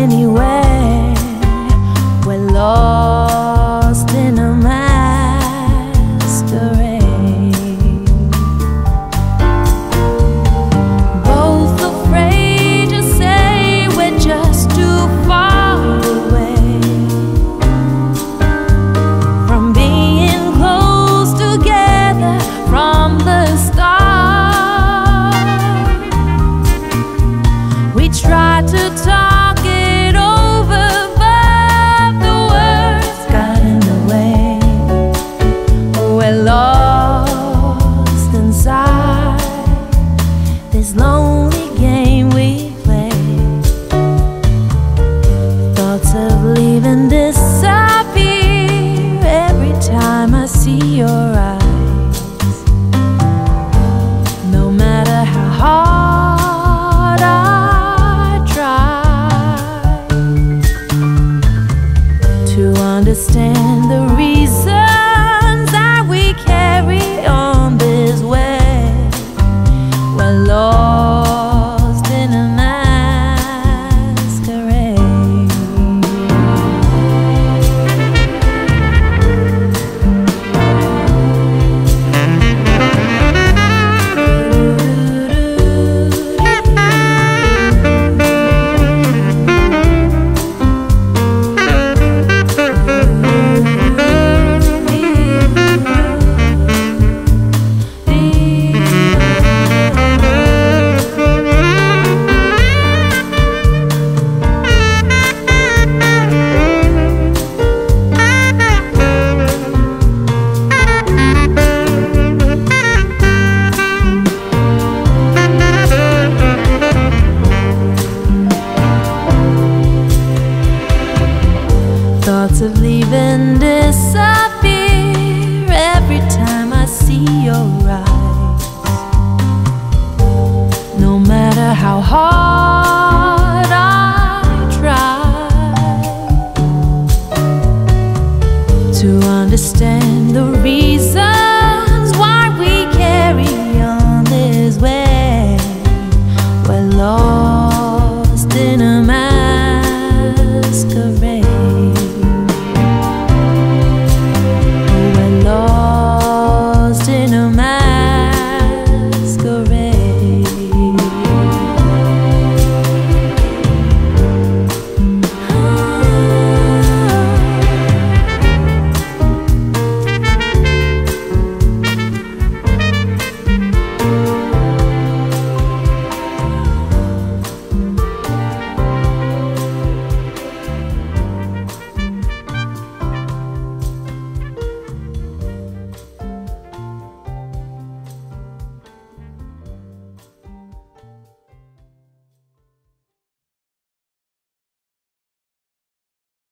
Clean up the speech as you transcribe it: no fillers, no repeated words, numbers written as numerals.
anywhere. We're lost in a masquerade, both afraid to say we're just too far away from being close together from the start. We try to talk it over, but the words got in the way. We're lost inside this lonely game we play. Thoughts of leaving disappear every time I see your eyes. No matter how hard I try to understand the reasons that we carry on this way. We're lost in a masquerade. Thoughts of leaving disappear every time I see your eyes. No matter how hard